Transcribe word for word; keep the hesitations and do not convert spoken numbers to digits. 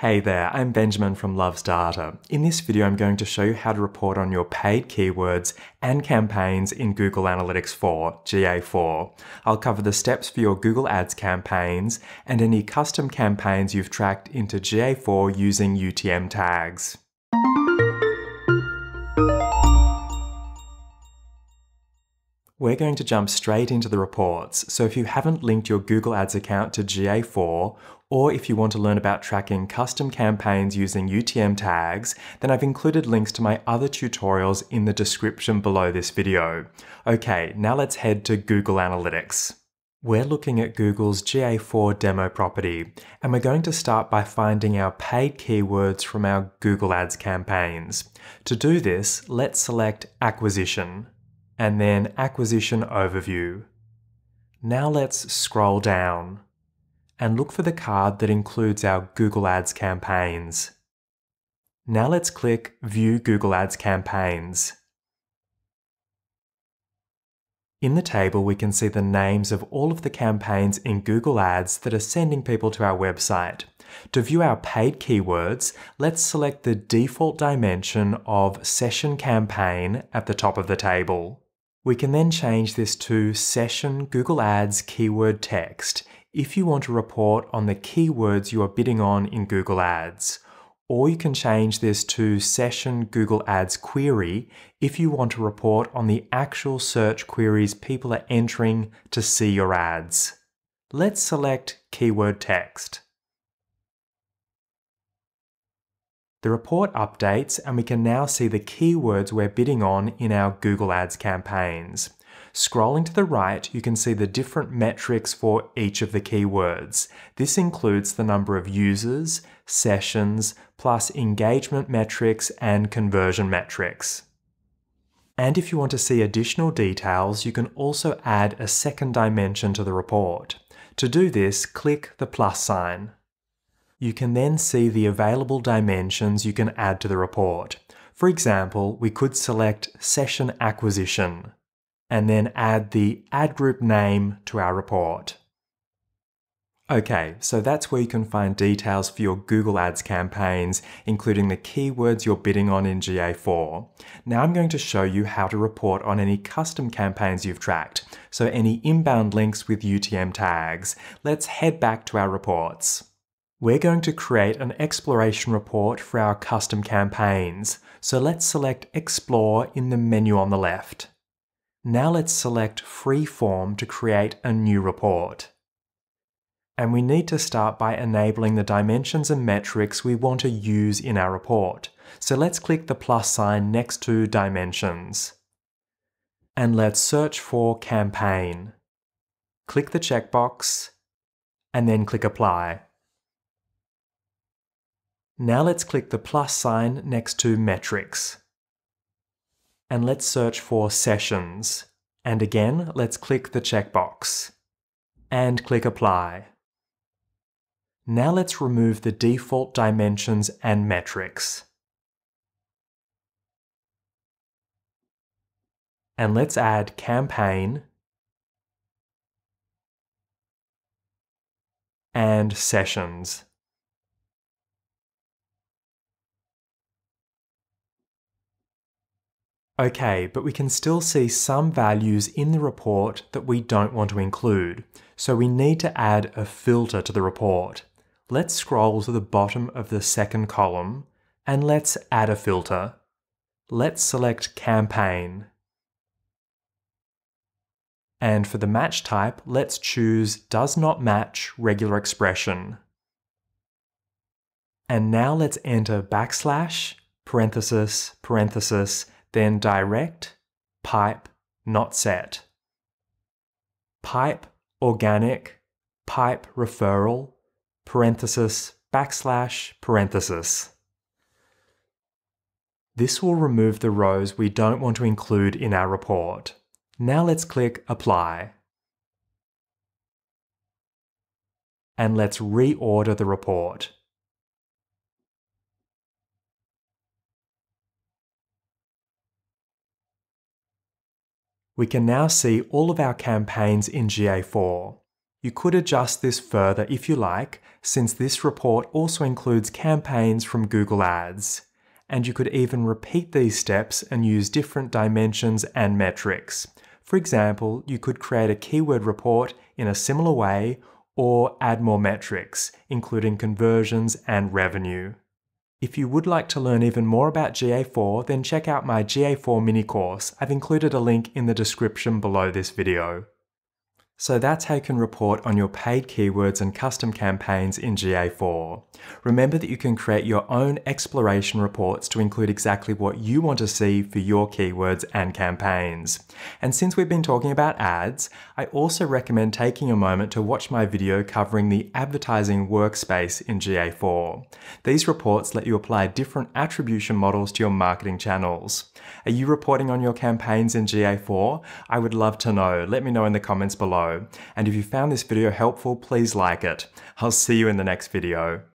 Hey there, I'm Benjamin from Loves Data. In this video, I'm going to show you how to report on your paid keywords and campaigns in Google Analytics four, G A four. I'll cover the steps for your Google Ads campaigns and any custom campaigns you've tracked into G A four using U T M tags. We're going to jump straight into the reports, so if you haven't linked your Google Ads account to G A four, or if you want to learn about tracking custom campaigns using U T M tags, then I've included links to my other tutorials in the description below this video. Okay, now let's head to Google Analytics. We're looking at Google's G A four demo property, and we're going to start by finding our paid keywords from our Google Ads campaigns. To do this, let's select Acquisition, and then Acquisition Overview. Now let's scroll down and look for the card that includes our Google Ads campaigns. Now let's click View Google Ads Campaigns. In the table, we can see the names of all of the campaigns in Google Ads that are sending people to our website. To view our paid keywords, let's select the default dimension of Session Campaign at the top of the table. We can then change this to Session Google Ads Keyword Text if you want to report on the keywords you are bidding on in Google Ads. Or you can change this to Session Google Ads Query if you want to report on the actual search queries people are entering to see your ads. Let's select Keyword Text. The report updates, and we can now see the keywords we're bidding on in our Google Ads campaigns. Scrolling to the right, you can see the different metrics for each of the keywords. This includes the number of users, sessions, plus engagement metrics and conversion metrics. And if you want to see additional details, you can also add a second dimension to the report. To do this, click the plus sign. You can then see the available dimensions you can add to the report. For example, we could select Session Acquisition and then add the ad group name to our report. Okay, so that's where you can find details for your Google Ads campaigns, including the keywords you're bidding on in G A four. Now I'm going to show you how to report on any custom campaigns you've tracked, so any inbound links with U T M tags. Let's head back to our reports. We're going to create an exploration report for our custom campaigns, so let's select Explore in the menu on the left. Now let's select Freeform to create a new report. And we need to start by enabling the dimensions and metrics we want to use in our report. So let's click the plus sign next to Dimensions. And let's search for Campaign. Click the checkbox, and then click Apply. Now let's click the plus sign next to Metrics. And let's search for Sessions. And again, let's click the checkbox. And click Apply. Now let's remove the default dimensions and metrics. And let's add Campaign and Sessions. Okay, but we can still see some values in the report that we don't want to include, so we need to add a filter to the report. Let's scroll to the bottom of the second column, and let's add a filter. Let's select Campaign. And for the match type, let's choose Does Not Match Regular Expression. And now let's enter backslash, parenthesis, parenthesis, then direct, pipe, not set. Pipe, organic, pipe, referral, parenthesis, backslash, parenthesis. This will remove the rows we don't want to include in our report. Now let's click Apply. And let's reorder the report. We can now see all of our campaigns in G A four. You could adjust this further if you like, since this report also includes campaigns from Google Ads. And you could even repeat these steps and use different dimensions and metrics. For example, you could create a keyword report in a similar way or add more metrics, including conversions and revenue. If you would like to learn even more about G A four, then check out my G A four mini course. I've included a link in the description below this video. So that's how you can report on your paid keywords and custom campaigns in G A four. Remember that you can create your own exploration reports to include exactly what you want to see for your keywords and campaigns. And since we've been talking about ads, I also recommend taking a moment to watch my video covering the advertising workspace in G A four. These reports let you apply different attribution models to your marketing channels. Are you reporting on your campaigns in G A four? I would love to know. Let me know in the comments below. And if you found this video helpful, please like it. I'll see you in the next video.